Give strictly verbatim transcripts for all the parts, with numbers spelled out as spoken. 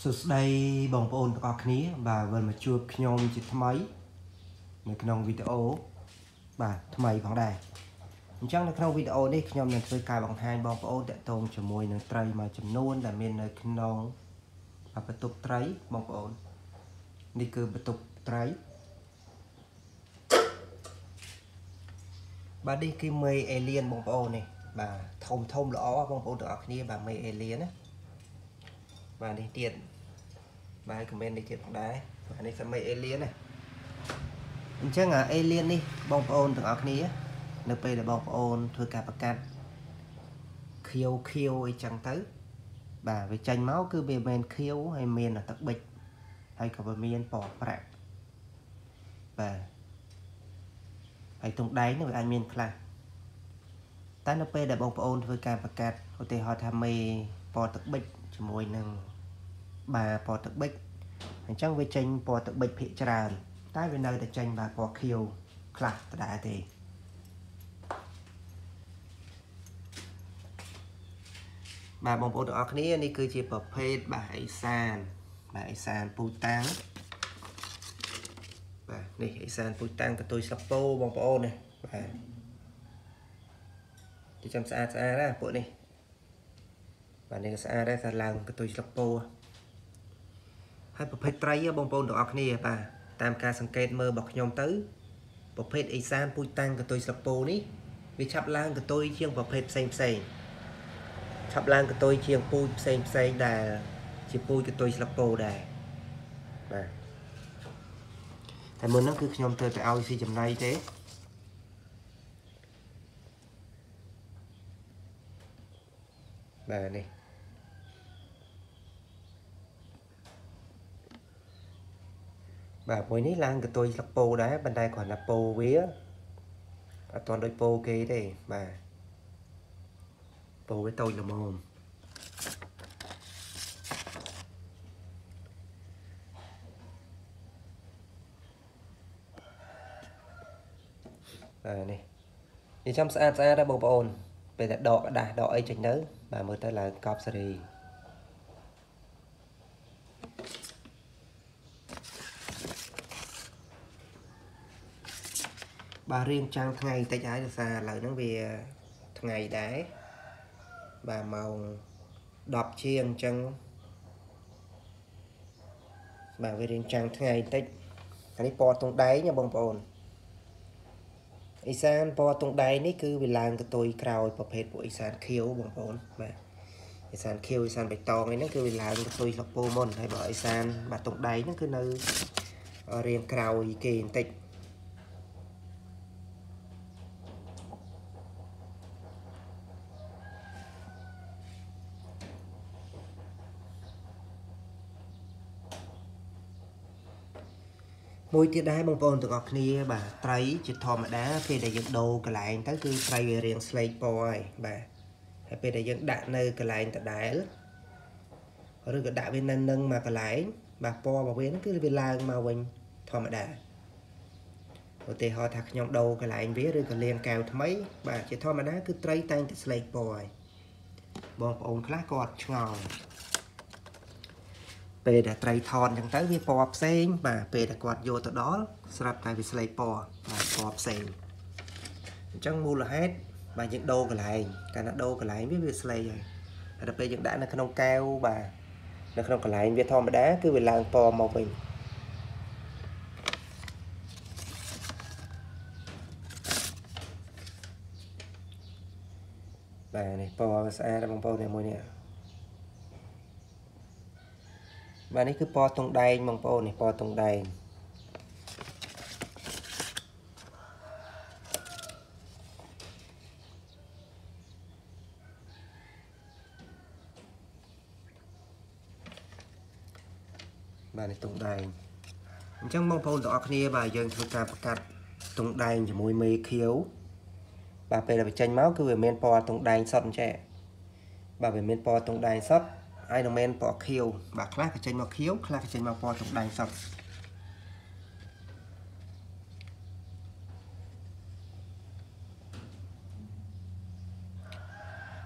Sụt đây bóng ôn có khní bà vẫn mà chua nhôm chỉ thâm ấyในក្នុងវីដេអូបាទថ្មីផងដែរអញ្ចឹងនៅក្នុងវីដេអូនេះខ្ញុំនឹងធ្វើការបង្ហាញបងប្អូនតាក់ទងជាមួយនឹងត្រីមួយចំនួនដែលមាននៅក្នុងបន្ទប់ត្រីបងប្អូននេះគឺបន្ទប់ត្រីបាទនេះគឺមេអេលៀនបងប្អូននេះបាទធំធំល្អបងប្អូនទាំងអស់គ្នាបាទមេអេលៀនណាបាទនេះទៀតបាទខមមិននេះទៀតផងដែរបាទនេះគឺមេអេលៀនណាអញ្ចឹងអាអេលៀននេះបងប្អូនទាំងអស់គ្នានៅពេលដែលបងប្អូនធ្វើការប្រកាសខៀវខៀវអីចឹងទៅបាទវាចាញ់មកគឺវាមិនខៀវហើយមានទឹកប៊ិចហើយក៏វាមានពណ៌ប្រាក់បាទហើយទងដែងនោះវាអាចមានខ្លះតែនៅពេលដែលបងប្អូនធ្វើការប្រកាសឧទាហរណ៍ថាមេពណ៌ទឹកប៊ិចជាមួយនឹងបាទពណ៌ទឹកប៊ិចអញ្ចឹងវាចេញពណ៌ទឹកប៊ិចភាគច្រើនតែវានៅតែចេញបាទពណ៌ខៀវខ្លះដដែលទេបាទបងប្អូនទាំងអស់គ្នានេះគឺជាប្រភេទបាទអេសានបាទអេសានពូតាំងបាទនេះអេសានពូតាំងកតុយស្លឹកពោបងប្អូននេះបាទទីចាំស្អាតស្អាតណាពួកនេះបាទនេះក៏ស្អាតដែរតែឡើងកតុយស្លឹកពោហើយប្រភេទត្រីបងប្អូនទាំងអស់គ្នាបាទតាមការសង្កេតមើលរបស់ខ្ញុំទៅប្រភេទអេសានពូជតាំងកតុយស្លឹកពោនេះវាឆាប់ឡើងកតុយជាងប្រភេទផ្សេងផ្សេងឆាប់ឡើងកតុយជាងពូជផ្សេងផ្សេងដែលជាពូជកតុយស្លឹកពោដែរបាទតែមុនហ្នឹងគឺខ្ញុំត្រូវទៅឲ្យស៊ីចំណីទេបាទនេះបាទមួយនេះឡើងកតុយស្លឹកពោដែរប៉ុន្តែគ្រាន់តែពោវាអត់ទាន់ដូចពោគេទេបាទពោវាតូចល្មមបាទនេះនេះចាំស្អាតស្អាតដែរបងប្អូនពេលតែដកដាស់ដកអីចេញទៅបាទមើលទៅឡើងកប់សេរីបាទរៀងចាំងថ្ងៃតិចហើយដោយសារឥឡូវហ្នឹងវាថ្ងៃដែរបាទម៉ោងដប់ជាងអញ្ចឹងបាទវារៀងចាំងថ្ងៃតិចអានេះពណ៌តុងដែងណាបងប្អូនអេសានពណ៌តុងដែងនេះគឺវាឡើងកតុយក្រោយប្រភេទពួកអេសានខៀវបងប្អូនបាទអេសានខៀវអេសានបៃតងនេះគឺវាឡើងកតុយស្លឹកពោមុនហើយបើអេសានបាទតុងដែងហ្នឹងគឺនៅរៀងក្រោយគេបន្តិចមួយទៀតដែរបងប្អូនទាំងអស់គ្នាបាទត្រីជាធម្មតាពេលដែលយើងដូរកន្លែងទៅគឺត្រីវារៀងស្លេកពណ៌ហើយបាទហើយពេលដែលយើងដាក់នៅកន្លែងដដែលឬក៏ដាក់វានៅនឹងមកកន្លែងបាទពណ៌របស់វាគឺវាឡើងមកវិញធម្មតាឧទាហរណ៍ថាខ្ញុំដូរកន្លែងវាឬក៏លាងកែវថ្មីបាទជាធម្មតាគឺត្រីតែងតែស្លេកពណ៌ហើយបងប្អូនខ្លះក៏អត់ឆ្ងល់ពេលដែលត្រីថតអញ្ចឹងទៅវាពណ៌ផ្សេងបាទពេលដែលគាត់យកទៅដល់ស្រាប់តែវាស្លេកពណ៌បាទពណ៌ផ្សេងអញ្ចឹងមូលហេតុបាទយើងដូរកន្លែងកាលណាដូរកន្លែងវាវាស្លេកហើយតែដល់ពេលយើងដាក់នៅក្នុងកែវបាទនៅក្នុងកន្លែងវាធម្មតាគឺវាឡើងពណ៌មកវិញបាទនេះពណ៌ស្អាតបងប្អូនមួយនេះបាទនេះគឺពណ៌តុងដែងបងប្អូននេះពណ៌តុងដែងបាទនេះតុងដែងអញ្ចឹងបងប្អូនទាំងអស់គ្នាបាទយើងធ្វើការប្រកាសតុងដែងជាមួយមេខៀវបាទពេលដែលវាចេញមកគឺវាមានពណ៌តុងដែងសុទ្ធអញ្ចឹងបាទវាមានពណ៌តុងដែងសុទ្ធហើយនឹងមានពណ៌ខៀវបាទខ្លះក៏ចេញមកខៀវខ្លះក៏ចេញមកពណ៌តុងដែងសុទ្ធ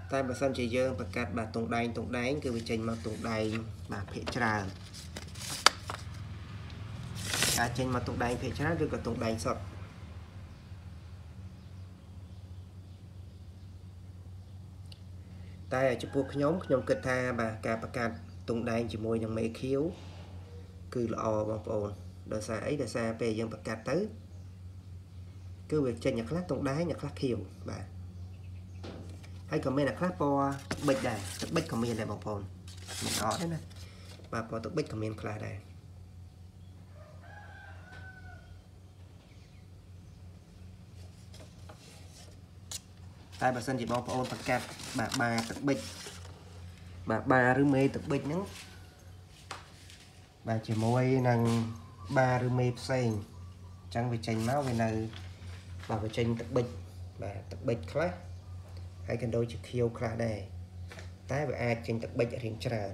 tại bà sân chỉ dương bà cắt bà tùng đánh tùng đánh cứ bị trình mà tùng đánh bà phê trà à trình mà tùng đánh phê trà được cả tùng đánh sọt tại ở chỗ buộc nhóm nhóm kết tha bà cả bà cắt tùng đánh chỉ môi nhằm mấy khiếu cứ lọ bằng phồn đời xa ấy đời xa về dân bà cắt tới cứ việc trình nhạc lát tùng đáy nhạc lát khiếu bà hay comment là clap po bịch này bịch comment này bằng phone mình có đấy nè và po tự bịch comment clap đây tại bà sân chỉ bao phone tất cả bà bà tự bịch bà bà rư mê tự bịch nữa bà chỉ môi năng ba rư mê xanh chẳng vì tranh máu về này bà phải tranh tự bịch bà tự bịch clap hay cần đôi chữ khiêu khá đây tái và ai trên tập bệnh ở hiện tràn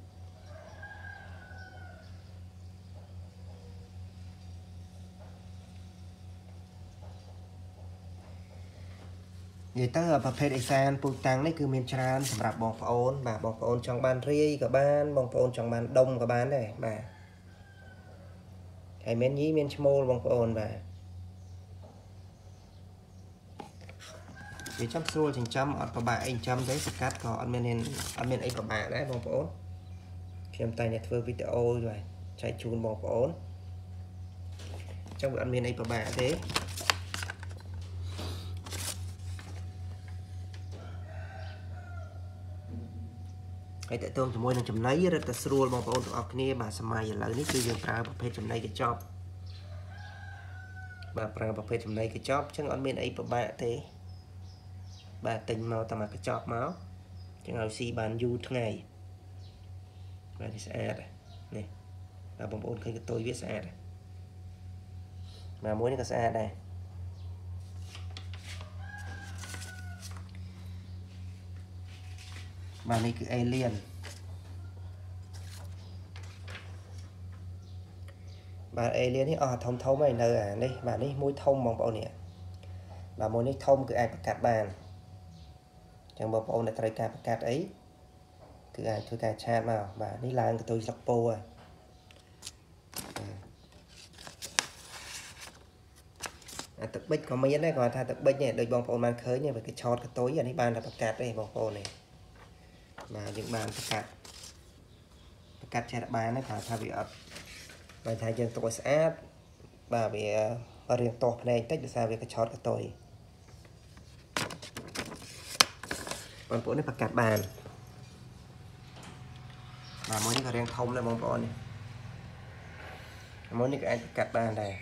người ta ở phê đại san phụ tăng đấy cứ miền tràn sầm rạp bong phôn bà bong phôn trong ban ri cả ban bong phôn trong ban đông cả ban này bà hay miền nhí miền small bong phôn bà vì chấm xua chỉnh chấm ở bà anh chấm đấy sẽ cắt có ăn men ăn men ấy của bà đấy bong phôn khi em tay nhặt vừa video rồi chạy chun bong phôn trong bữa ăn men ấy của bà thế hãy tự tương cho môi năng chấm lấy rất là xua bong phôn ở kia bà xem mai giờ lấy ní cứ dừng ra phê chấm lấy cái chop bà pra phê chấm lấy cái chop chẳng ăn men ấy của bà thế bà tình màu tầm cái chọp máu chẳng nào xì bàn du ngày bà thì sẽ đây nè bà bóng ôn cái tôi viết sẽ đây mà muốn cái xe đây bà này cứ alien bà alien ấy à thông thấu mày nơi à đây bà này môi thông bằng bộ nè bà môi này thông cứ ai cắt bàn chẳng bộ bộ này trai ca cắt ấy cứ ai tôi cài chat vào bà đi làm tôi sắp po à à, tập bích có mấy đấy còn tha tập bích này đôi bong phôn mang khơi nha về cái chót cái tối giờ đi bàn là bạc cát đây bong phôn này mà những bàn bạc cát bạc cát che đã bàn đấy phải thay vì ấp bài thay chân tôi sẽ bà bị ở riêng to này tách được sao về cái chót cái tối bong phôn này bạc cát bàn mà mỗi cái riêng thông là bong phôn này mỗi cái anh cát bàn này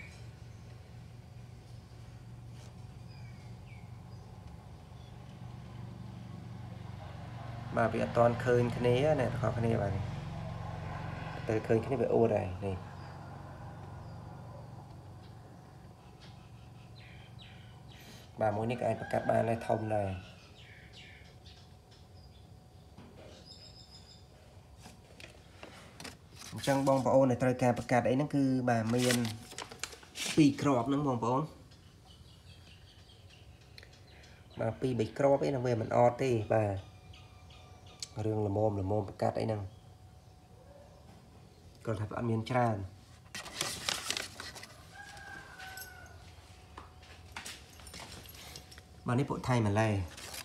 mà bị toàn khơi cái này này khó cái này bạn từ khơi cái này bị ô này này bà mỗi cái anh cắt bàn này thông này trong bong bóng này trai ca bạc cát ấy nó cứ bà miền pi crop nó bong bóng mà pi bị crop ấy là về mình ọt đi bà riêng là mồm là mồm bạc cát ấy nè còn thật ăn miếng tràn mà này bộ thay mà lè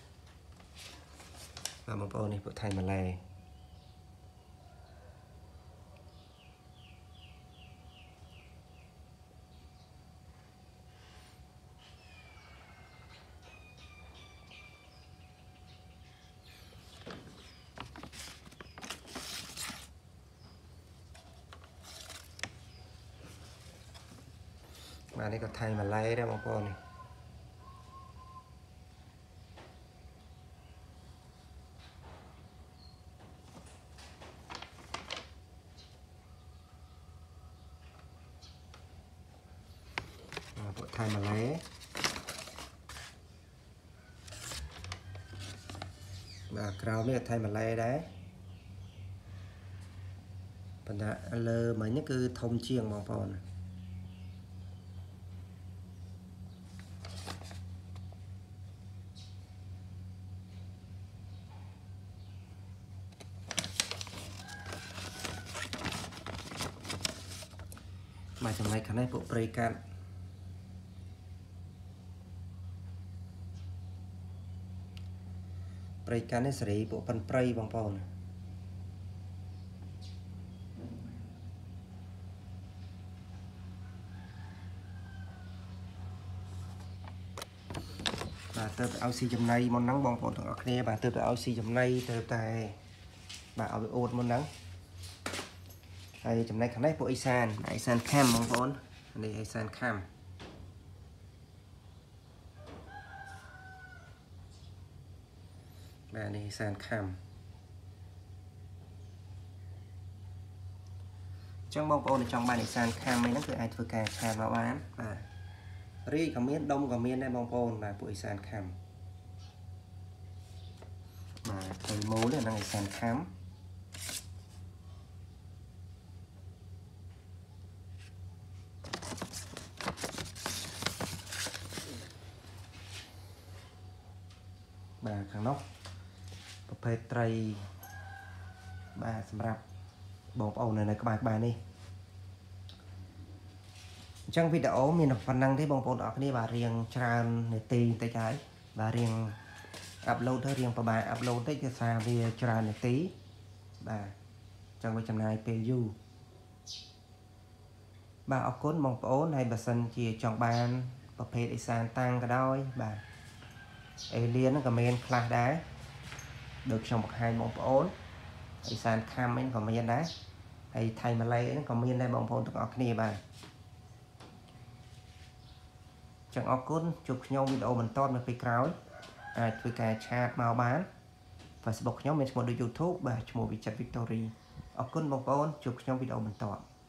và một bộ này bộ thay mà lè mà đây có thay mà lấy ra một con này bộ thay mà lấy và cao mới là thay mà lấy đấy phần đã lơ mấy những cứ thông chiêng một con này mà trong này khả năng bộ prey can prey can này sẽ bộ phần prey bằng bồn bà từ áo xì chấm này món nắng bong bồn thằng kia bà từ áo xì chấm này từ tại bà áo bị ôn món nắng đây chấm này khả năng bộ isan isan cam bong bồn đây isan cam bà này isan cam trong bong bồn trong bà này isan cam mấy nó cứ aiធ្វើការខានមកបានបាទរីក៏មានដុំក៏មានដែរបងប្អូនបាទពួកអេសានខាំបាទទៅម៉ូនេះនឹងអេសានខាំបាទខាងនោះប្រភេទត្រីបាទសម្រាប់បងប្អូននៅក្បែរក្បែរនេះចឹងវីដេអូមានប៉ុណ្ណឹងទេបងប្អូនអរគ្នាបាទរៀងច្រើននាទីតិចហើយបាទរៀងអាប់ឡូតទៅរៀងប្រហែលអាប់ឡូតតិចគឺសារវាច្រើននាទីបាទចឹងវាចំណាយពេលយូរបាទអរគុណបងប្អូនហើយបើសិនជាចង់បានប្រភេទអេសានតាំងក៏ដោយបាទអេលៀនហ្នឹងក៏មានខ្លះដែរដូចខ្ញុំបង្ហាញបងប្អូនអេសានខាំហ្នឹងក៏មានដែរហើយថៃម៉ាឡេហ្នឹងក៏មានដែរបងប្អូនទាំងអស់គ្នាបាទចឹងអរគុណជួបខ្ញុំវីដេអូបន្តនៅពេលក្រោយអាចធ្វើការឆាតមកបាន Facebook ខ្ញុំមានឈ្មោះដូច YouTube បាទឈ្មោះវិចិត្រ Victory អរគុណបងប្អូនជួបខ្ញុំវីដេអូបន្ត